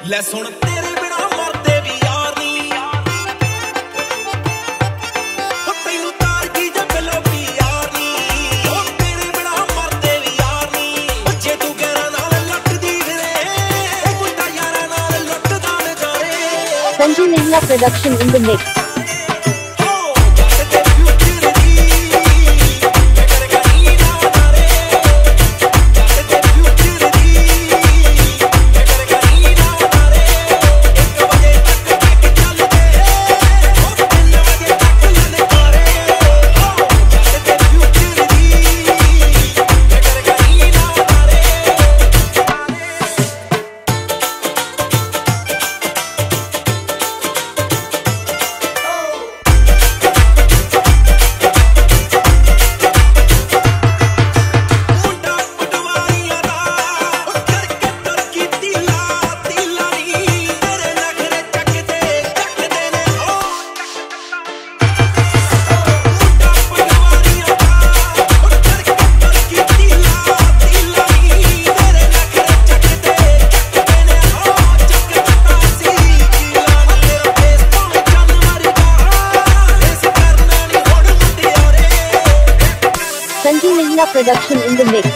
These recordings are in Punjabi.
ਲੈ ਸੁਣ ਤੇਰੇ ਬਿਨਾ ਮਰਦੇ ਵੀ ਯਾਰ ਨੀ ਹੋ ਤੈਨੂੰ ਤਾਰ ਕੀ ਜਗਲੋ ਵੀ ਯਾਰ ਨੀ ਹੋ ਤੇਰੇ ਬਿਨਾ ਮਰਦੇ ਵੀ ਯਾਰ ਨੀ ਜੇ ਤੂੰ ਗੈਰਾਂ ਨਾਲ ਲੱਟਦੀ ਫਿਰੇ ਉਹ ਮੁੰਡਾ ਯਾਰਾਂ ਨਾਲ ਲੁੱਟਦਾ ਨਜ਼ਾਰੇ Sanju Nihla production in the mix. Sanju Nihla production in the mix.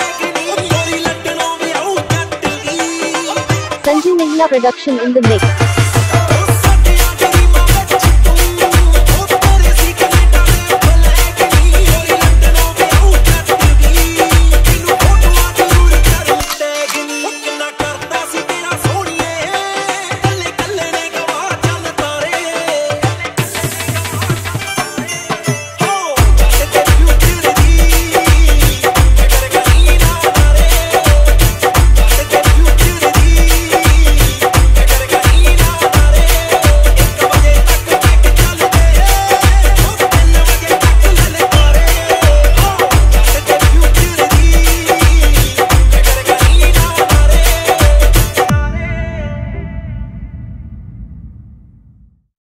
Sanju Nihla production in the mix.